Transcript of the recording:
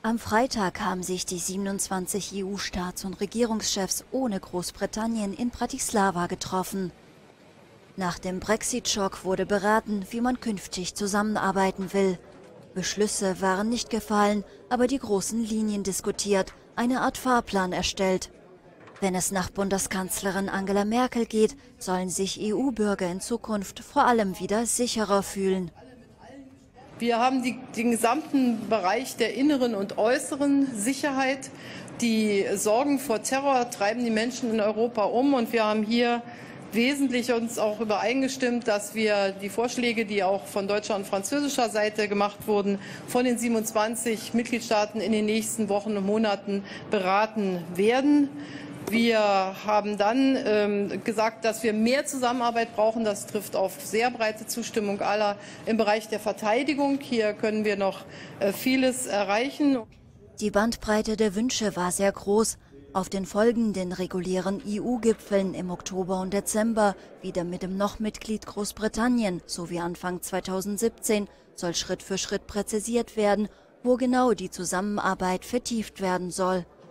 Am Freitag haben sich die 27 EU-Staats- und Regierungschefs ohne Großbritannien in Bratislava getroffen. Nach dem Brexit-Schock wurde beraten, wie man künftig zusammenarbeiten will. Beschlüsse waren nicht gefallen, aber die großen Linien diskutiert, eine Art Fahrplan erstellt. Wenn es nach Bundeskanzlerin Angela Merkel geht, sollen sich EU-Bürger in Zukunft vor allem wieder sicherer fühlen. Wir haben den gesamten Bereich der inneren und äußeren Sicherheit. Die Sorgen vor Terror treiben die Menschen in Europa um. Und wir haben hier wesentlich uns auch übereingestimmt, dass wir die Vorschläge, die auch von deutscher und französischer Seite gemacht wurden, von den 27 Mitgliedstaaten in den nächsten Wochen und Monaten beraten werden. Wir haben dann gesagt, dass wir mehr Zusammenarbeit brauchen. Das trifft auf sehr breite Zustimmung aller im Bereich der Verteidigung. Hier können wir noch vieles erreichen. Die Bandbreite der Wünsche war sehr groß. Auf den folgenden regulären EU-Gipfeln im Oktober und Dezember, wieder mit dem Noch-Mitglied Großbritannien sowie Anfang 2017, soll Schritt für Schritt präzisiert werden, wo genau die Zusammenarbeit vertieft werden soll.